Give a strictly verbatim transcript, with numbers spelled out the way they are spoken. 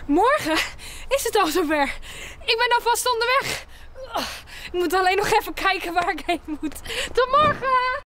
Morgen is het al zover. Ik ben alvast onderweg. Ik moet alleen nog even kijken waar ik heen moet. Tot morgen!